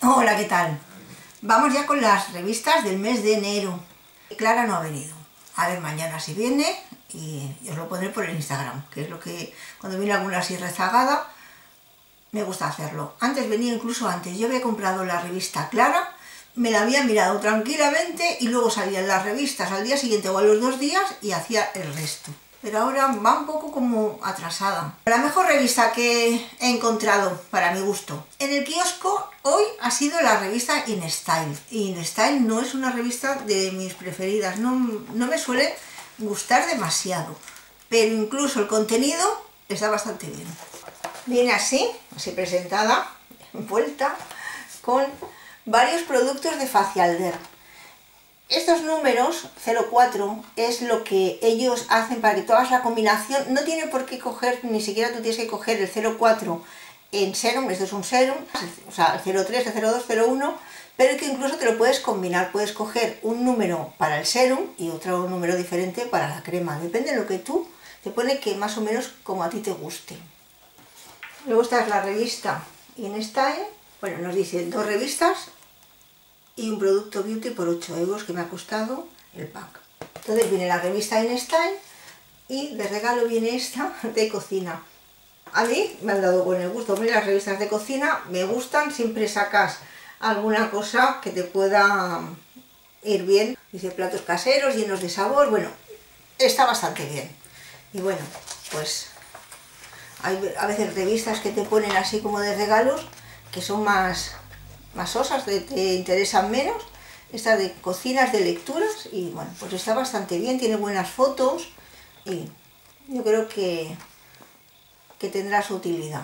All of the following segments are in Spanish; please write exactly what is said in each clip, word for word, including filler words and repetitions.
Hola, ¿qué tal? Vamos ya con las revistas del mes de enero. Clara no ha venido. A ver mañana si viene y os lo pondré por el Instagram, que es lo que cuando viene alguna así rezagada me gusta hacerlo. Antes venía incluso antes. Yo había comprado la revista Clara, me la había mirado tranquilamente y luego salían las revistas al día siguiente o a los dos días y hacía el resto. Pero ahora va un poco como atrasada. La mejor revista que he encontrado para mi gusto en el kiosco hoy ha sido la revista InStyle. InStyle no es una revista de mis preferidas, no, no me suele gustar demasiado, pero incluso el contenido está bastante bien. Viene así, así presentada, envuelta, con varios productos de Facial Derm. Estos números cero cuatro es lo que ellos hacen para que tú hagas la combinación. No tiene por qué coger, ni siquiera tú tienes que coger el cero cuatro en serum, esto es un serum, o sea, el cero tres, el cero dos, cero uno, pero que incluso te lo puedes combinar. Puedes coger un número para el serum y otro número diferente para la crema. Depende de lo que tú te pone, que más o menos como a ti te guste. Luego esta es la revista InStyle. Bueno, nos dice dos revistas y un producto beauty por ocho euros que me ha costado el pack. Entonces viene la revista InStyle y de regalo viene esta de cocina. A mí me han dado con el gusto. Hombre, las revistas de cocina me gustan, siempre sacas alguna cosa que te pueda ir bien. Dice platos caseros llenos de sabor. Bueno, está bastante bien. Y bueno, pues hay a veces revistas que te ponen así como de regalos que son más más osas, te, te interesan menos. Esta de cocinas, de lecturas, y bueno, pues está bastante bien, tiene buenas fotos y yo creo que, que tendrá su utilidad.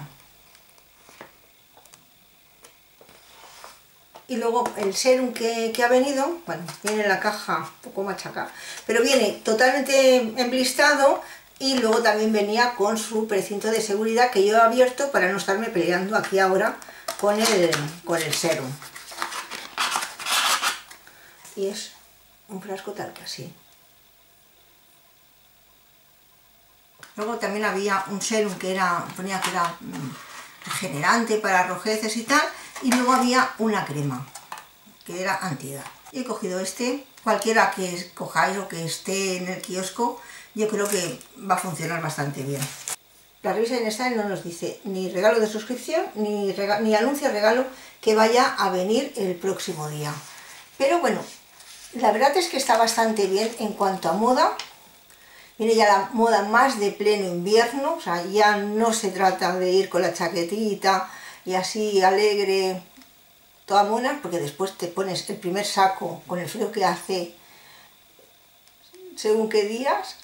Y luego el serum que, que ha venido, bueno, viene en la caja un poco machacada, pero viene totalmente emblistado y luego también venía con su precinto de seguridad que yo he abierto para no estarme peleando aquí ahora con el, con el serum. Y es un frasco tal que así. Luego también había un serum que era, ponía que era regenerante para rojeces y tal, y luego había una crema que era antiedad. Y he cogido este, cualquiera que cojáis o que esté en el kiosco, yo creo que va a funcionar bastante bien. La revista InStyle no nos dice ni regalo de suscripción, ni, ni anuncia regalo que vaya a venir el próximo día. Pero bueno, la verdad es que está bastante bien en cuanto a moda. Viene ya la moda más de pleno invierno, o sea, ya no se trata de ir con la chaquetita y así alegre, toda mona, porque después te pones el primer saco con el frío que hace según qué días,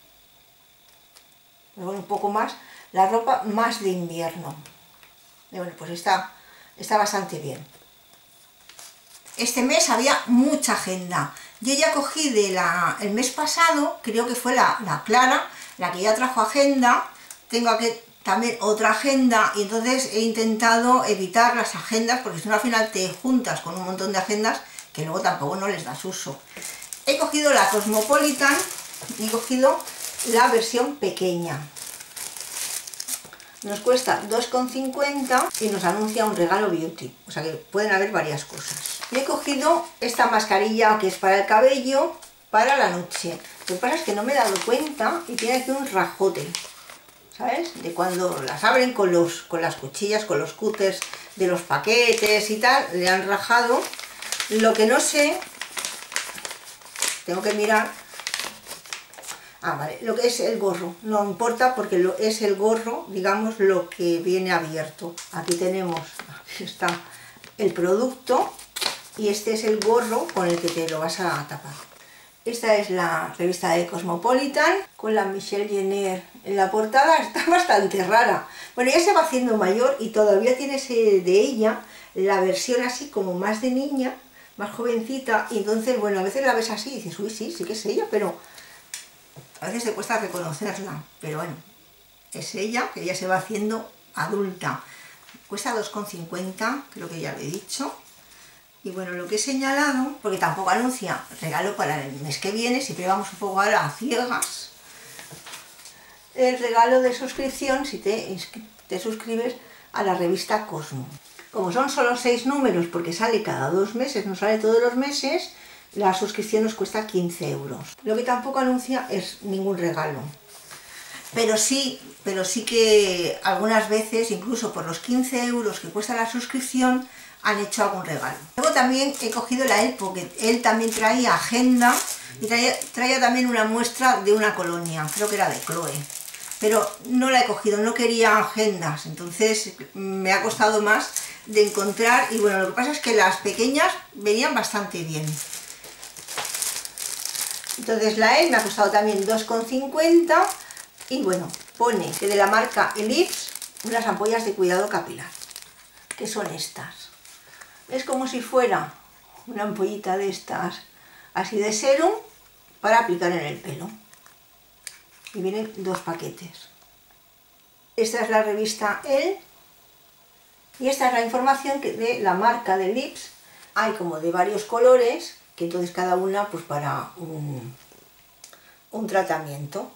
pero bueno, un poco más, la ropa más de invierno. Y bueno, pues está, está bastante bien. Este mes había mucha agenda. Yo ya cogí de la, el mes pasado, creo que fue la, la Clara, la que ya trajo agenda. Tengo aquí también otra agenda y entonces he intentado evitar las agendas porque si no al final te juntas con un montón de agendas que luego tampoco no les das uso. He cogido la Cosmopolitan y he cogido la versión pequeña. Nos cuesta dos con cincuenta y nos anuncia un regalo beauty, o sea que pueden haber varias cosas. Y he cogido esta mascarilla que es para el cabello, para la noche. Lo que pasa es que no me he dado cuenta y tiene aquí un rajote, ¿sabes? De cuando las abren con, los, con las cuchillas, con los cúters de los paquetes y tal, le han rajado. Lo que no sé, tengo que mirar. Ah, vale, lo que es el gorro, no importa porque lo, es el gorro, digamos, lo que viene abierto. Aquí tenemos, aquí está el producto y este es el gorro con el que te lo vas a tapar. Esta es la revista de Cosmopolitan con la Michelle Jenner en la portada, está bastante rara. Bueno, ya se va haciendo mayor y todavía tienes de ella la versión así como más de niña, más jovencita, y entonces, bueno, a veces la ves así y dices, uy, sí, sí que es ella, pero a veces te cuesta reconocerla, pero bueno, es ella que ya se va haciendo adulta. Cuesta dos con cincuenta, creo que ya lo he dicho. Y bueno, lo que he señalado, porque tampoco anuncia regalo para el mes que viene, siempre vamos un poco ahora a ciegas. El regalo de suscripción si te, te suscribes a la revista Cosmo. Como son solo seis números, porque sale cada dos meses, no sale todos los meses, la suscripción nos cuesta quince euros. Lo que tampoco anuncia es ningún regalo. Pero sí, pero sí que algunas veces, incluso por los quince euros que cuesta la suscripción, han hecho algún regalo. Luego también he cogido la El Pocket. Él también traía agenda y traía, traía también una muestra de una colonia, creo que era de Chloe. Pero no la he cogido, no quería agendas, entonces me ha costado más de encontrar. Y bueno, lo que pasa es que las pequeñas venían bastante bien. Entonces la E me ha costado también dos con cincuenta y bueno, pone que de la marca Ellipse unas ampollas de cuidado capilar, que son estas. Es como si fuera una ampollita de estas, así de serum, para aplicar en el pelo. Y vienen dos paquetes. Esta es la revista Elle y esta es la información que de la marca de Ellipse. Hay como de varios colores, que entonces cada una pues para un, un tratamiento.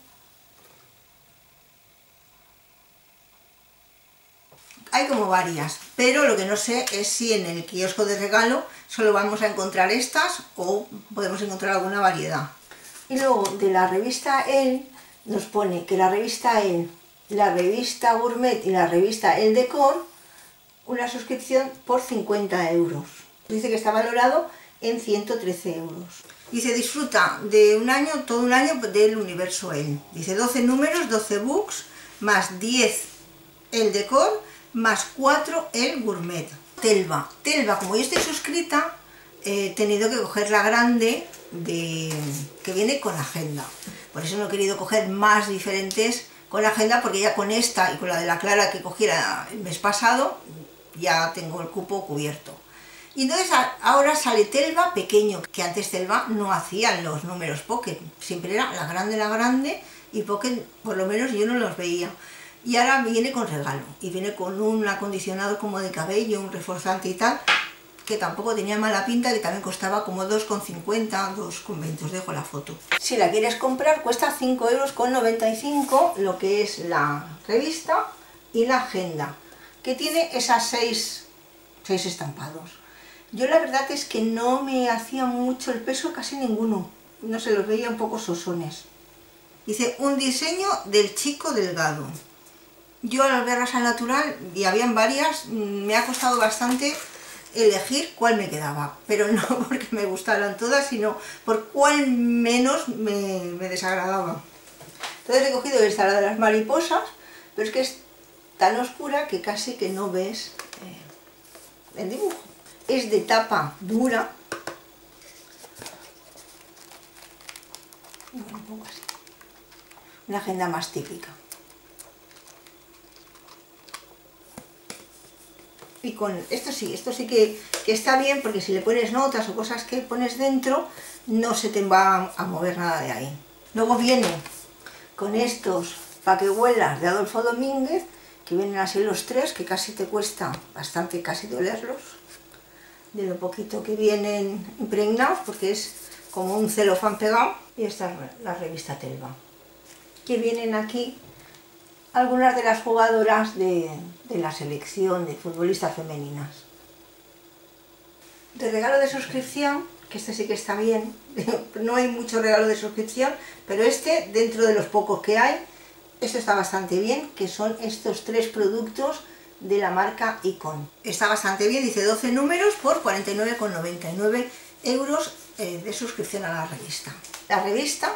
Hay como varias, pero lo que no sé es si en el kiosco de regalo solo vamos a encontrar estas o podemos encontrar alguna variedad. Y luego de la revista Elle nos pone que la revista Elle, la revista Gourmet y la revista Elle Decor, una suscripción por cincuenta euros. Dice que está valorado en ciento trece euros. Dice, disfruta de un año, todo un año del universo Elle. Dice, doce números, doce books, más diez Elle Decor, más cuatro Elle Gourmet. Telva. Telva, como yo estoy suscrita, he tenido que coger la grande de, que viene con agenda. Por eso no he querido coger más diferentes con agenda, porque ya con esta y con la de la Clara que cogí el mes pasado, ya tengo el cupo cubierto. Y entonces ahora sale Telva pequeño, que antes Telva no hacían los números Pocket, siempre era la grande, la grande, y Pocket por lo menos yo no los veía. Y ahora viene con regalo, y viene con un acondicionador como de cabello, un reforzante y tal, que tampoco tenía mala pinta, que también costaba como dos con cincuenta, dos con veinte, os dejo la foto. Si la quieres comprar cuesta cinco euros con noventa y cinco, lo que es la revista y la agenda, que tiene esas seis, seis estampados. Yo la verdad es que no me hacía mucho el peso, casi ninguno, no se los veía un poco sosones. Dice, un diseño del chico delgado. Yo al verlas al natural, y habían varias, me ha costado bastante elegir cuál me quedaba, pero no porque me gustaran todas, sino por cuál menos me, me desagradaba. Entonces he cogido esta, la de las mariposas, pero es que es tan oscura que casi que no ves eh, el dibujo. Es de tapa dura. Y bueno, un poco así. Una agenda más típica. Y con esto sí, esto sí que, que está bien, porque si le pones notas o cosas que pones dentro, no se te va a mover nada de ahí. Luego viene con estos paquehuelas de Adolfo Domínguez, que vienen así los tres, que casi te cuesta bastante casi dolerlos, de lo poquito que vienen impregnados, porque es como un celofán pegado. Y esta es la revista Telva, que vienen aquí algunas de las jugadoras de, de la selección de futbolistas femeninas. De regalo de suscripción, que este sí que está bien, no hay mucho regalo de suscripción, pero este, dentro de los pocos que hay, esto está bastante bien, que son estos tres productos de la marca Icon. Está bastante bien, dice doce números por cuarenta y nueve con noventa y nueve euros eh, de suscripción a la revista. La revista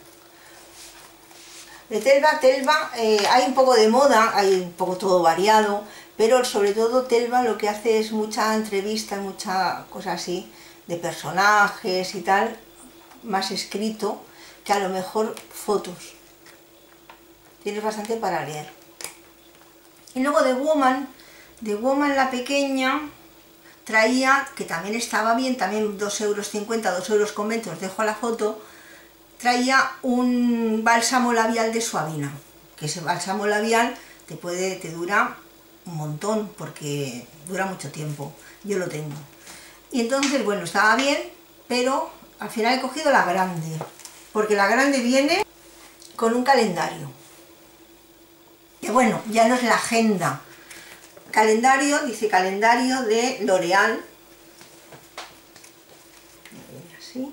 de Telva, Telva, eh, hay un poco de moda, hay un poco todo variado, pero sobre todo Telva lo que hace es mucha entrevista, mucha cosa así, de personajes y tal, más escrito, que a lo mejor fotos. Tienes bastante para leer. Y luego de Woman, de Woman la pequeña, traía, que también estaba bien, también dos euros cincuenta, dos euros con veinte, os dejo la foto, traía un bálsamo labial de Suavina, que ese bálsamo labial te puede, te dura un montón, porque dura mucho tiempo, yo lo tengo. Y entonces, bueno, estaba bien, pero al final he cogido la grande, porque la grande viene con un calendario. Que bueno, ya no es la agenda calendario, dice calendario de L'Oréal. Así.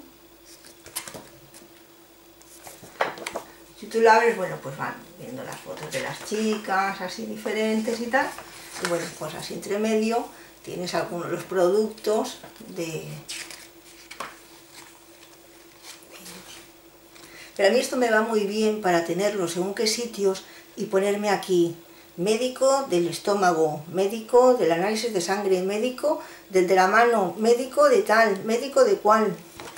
Si tú lo abres, bueno, pues van viendo las fotos de las chicas, así diferentes y tal. Y bueno, pues así entre medio tienes algunos de los productos de... Pero a mí esto me va muy bien para tenerlo según qué sitios y ponerme aquí médico del estómago, médico del análisis de sangre, médico del de la mano, médico de tal, médico de cual.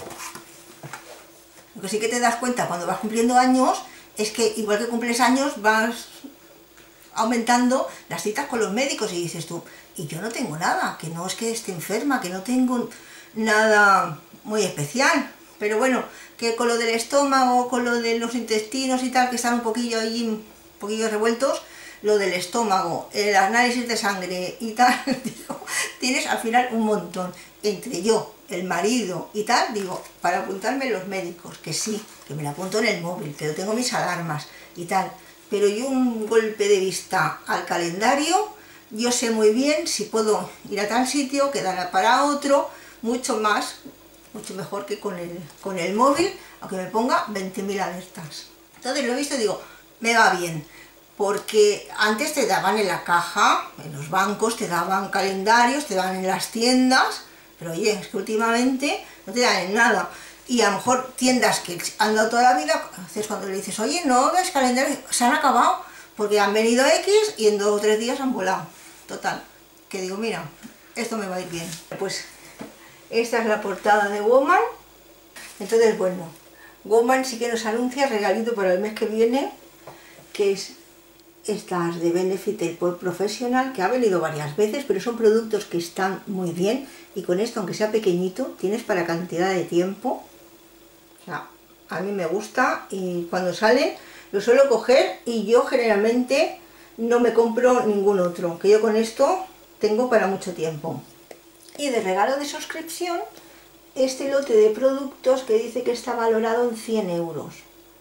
Lo que sí que te das cuenta cuando vas cumpliendo años es que igual que cumples años vas aumentando las citas con los médicos y dices tú, y yo no tengo nada, que no es que esté enferma, que no tengo nada muy especial. Pero bueno, que con lo del estómago, con lo de los intestinos y tal, que están un poquillo ahí, un poquillo revueltos, lo del estómago, el análisis de sangre y tal, digo, tienes al final un montón. Entre yo, el marido y tal, digo, para apuntarme los médicos, que sí, que me lo apunto en el móvil, que yo tengo mis alarmas y tal. Pero yo un golpe de vista al calendario, yo sé muy bien si puedo ir a tal sitio, quedar para otro, mucho más, mucho mejor que con el, con el móvil, aunque me ponga veinte mil alertas. Entonces lo he visto y digo, me va bien, porque antes te daban en la caja, en los bancos te daban calendarios, te daban en las tiendas, pero oye, es que últimamente no te dan en nada. Y a lo mejor tiendas que han dado toda la vida, haces cuando le dices, oye, no ves calendarios, se han acabado, porque han venido X y en dos o tres días han volado. Total, que digo, mira, esto me va a ir bien. Pues esta es la portada de Woman. Entonces, bueno, Woman sí que nos anuncia regalito para el mes que viene, que es estas de Benefit el Professional, que ha venido varias veces, pero son productos que están muy bien, y con esto, aunque sea pequeñito, tienes para cantidad de tiempo. O sea, a mí me gusta, y cuando sale lo suelo coger, y yo generalmente no me compro ningún otro, que yo con esto tengo para mucho tiempo. Y de regalo de suscripción, este lote de productos que dice que está valorado en cien euros.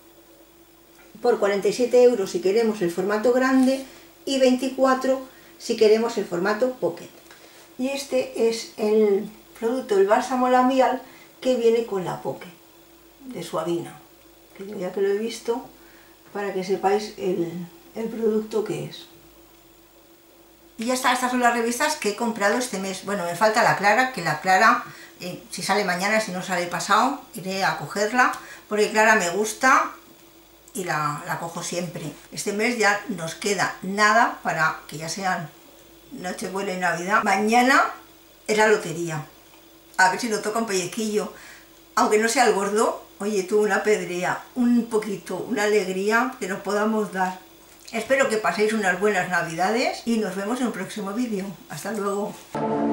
Por cuarenta y siete euros si queremos el formato grande y veinticuatro si queremos el formato pocket. Y este es el producto, el bálsamo labial que viene con la pocket de Suavina, que yo ya que lo he visto, para que sepáis el, el producto que es. Y ya está, estas son las revistas que he comprado este mes. Bueno, me falta la Clara, que la Clara, eh, si sale mañana, si no sale pasado, iré a cogerla, porque Clara me gusta y la, la cojo siempre. Este mes ya nos queda nada para que ya sean Nochebuena y Navidad. Mañana es la lotería. A ver si nos toca un pellizquillo. Aunque no sea el gordo, oye tú, una pedrea, un poquito, una alegría que nos podamos dar. Espero que paséis unas buenas Navidades y nos vemos en un próximo vídeo. Hasta luego.